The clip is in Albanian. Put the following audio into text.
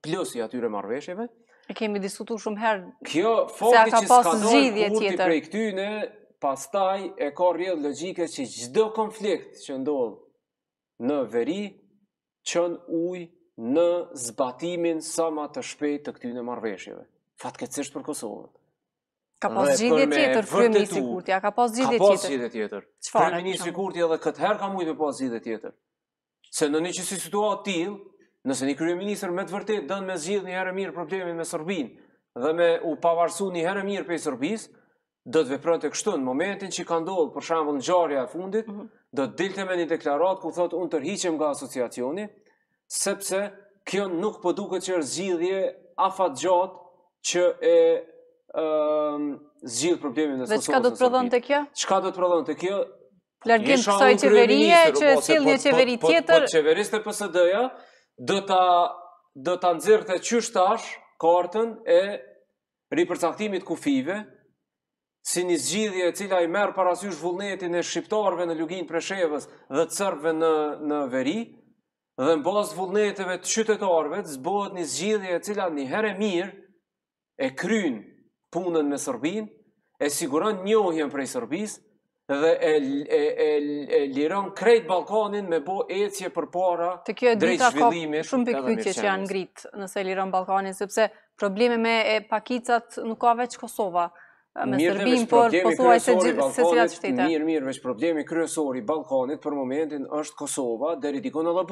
plus i atyre marrëveshjeve. E kemi diskutuar shumë herë. Kjo Se fakti ka që pas s'ka zgjidhje dalë kurti tjetër. prej këtyne, pastaj e ka rrjedh logjike që çdo konflikt që ndodh në veri çon ujë në zbatimin sa më të shpejt të këtyne marrëveshjeve. Fatkeqësisht për Kosovën. Ka pas Dhe zgjidhje për me tjetër kryeministri vërtetu- Kurti, ka pas zgjidhje Ka pas tjetër. zgjidhje tjetër. Çfarë, Kryeministri për Kurti edhe këtë herë ka mujtë me pas zgjidhje tjetër. Se në një qësi situatë tillë, nëse një kryeministër me të vërtetë dënë me zgjidh një herë mirë problemin me Serbinë dhe me u pavarësu një herë mirë prej Serbisë, do të vepronte kështu në momentin që ka ndodhur për shembull ngjarja e fundit, do të dilte me një deklaratë ku thotë unë tërhiqem nga asociacioni, sepse kjo nuk po duket që është zgjidhje afatgjatë që e zgjidh problemin e Dhe Kosovës. çka do të prodhonte kjo? Çka do të prodhonte kjo? Largim Isha kësaj unë qeverie kryeministër, që po, se sill një qeveri tjetër. Po qeveriste PSD-ja do ta nxjerrte qysh tash kartën e ripërcaktimit kufive si një zgjidhje e cila i merr parasysh vullnetin e shqiptarëve në Lugin Preshevës dhe të serbëve në veri, dhe në bazë vullneteve të qytetarëve të zbohet një zgjidhje e cila një herë mirë e kryn punën me Serbinë, e siguron njohjen prej Serbisë dhe e liron krejt Ballkanin me bo ecje përpara Të kjo e drejt dita ka zhvillimit shumë edhe pikpyetje që janë mirëqenies. ngrit nëse liron Ballkanin, sepse probleme me pakicat nuk ka veç Kosova. Me Serbinë, por pothuaj se cilat shtete. Mirë, veç problemi kryesor i Ballkanit për momentin është Kosova, deri diku në